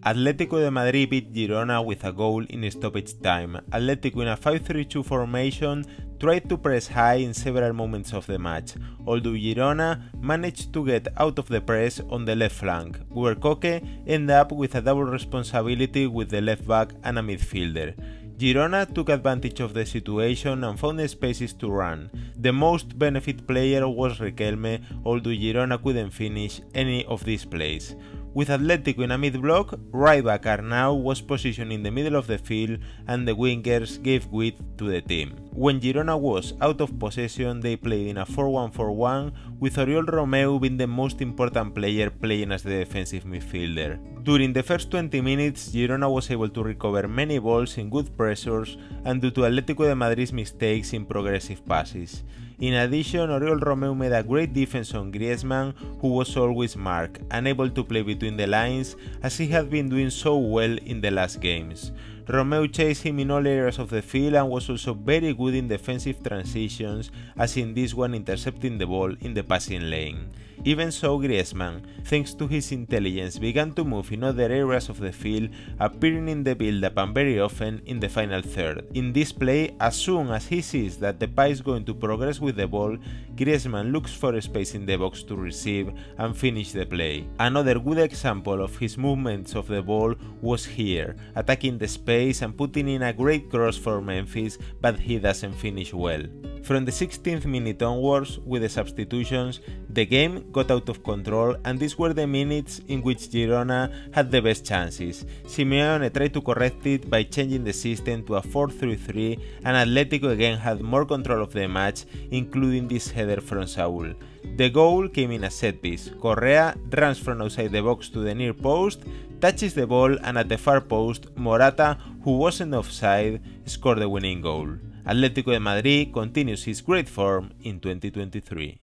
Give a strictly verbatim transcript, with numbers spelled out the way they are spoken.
Atlético de Madrid beat Girona with a goal in stoppage time. Atlético, in a five three two formation, tried to press high in several moments of the match, although Girona managed to get out of the press on the left flank, where Koke ended up with a double responsibility with the left back and a midfielder. Girona took advantage of the situation and found the spaces to run. The most benefit player was Riquelme, although Girona couldn't finish any of these plays. With Atlético in a mid-block, right back Arnau was positioned in the middle of the field and the wingers gave width to the team. When Girona was out of possession, they played in a four one four one, with Oriol Romeu being the most important player playing as the defensive midfielder. During the first twenty minutes, Girona was able to recover many balls in good pressures and due to Atlético de Madrid's mistakes in progressive passes. In addition, Oriol Romeu made a great defense on Griezmann, who was always marked, unable to play between the lines as he had been doing so well in the last games. Romeu chased him in all areas of the field and was also very good in defensive transitions, as in this one intercepting the ball in the passing lane. Even so, Griezmann, thanks to his intelligence, began to move in other areas of the field, appearing in the build-up and very often in the final third. In this play, as soon as he sees that the Depay is going to progress with the ball, Griezmann looks for a space in the box to receive and finish the play. Another good example of his movements of the ball was here, attacking the space and putting in a great cross for Memphis, but he doesn't finish well. From the sixteenth minute onwards, with the substitutions, the game got out of control and these were the minutes in which Girona had the best chances. Simeone tried to correct it by changing the system to a four three three and Atlético again had more control of the match, including this header from Saúl. The goal came in a set piece. Correa runs from outside the box to the near post, touches the ball and at the far post, Morata, who wasn't offside, scored the winning goal. Atlético de Madrid continues his great form in twenty twenty-three.